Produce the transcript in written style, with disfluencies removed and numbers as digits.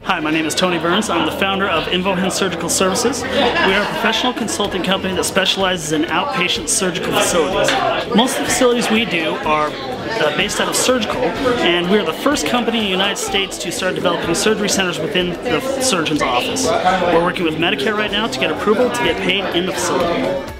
Hi, my name is Tony Burns. I'm the founder of Invoegen Surgical Services. We are a professional consulting company that specializes in outpatient surgical facilities. Most of the facilities we do are based out of surgical, and we are the first company in the United States to start developing surgery centers within the surgeon's office. We're working with Medicare right now to get approval to get paid in the facility.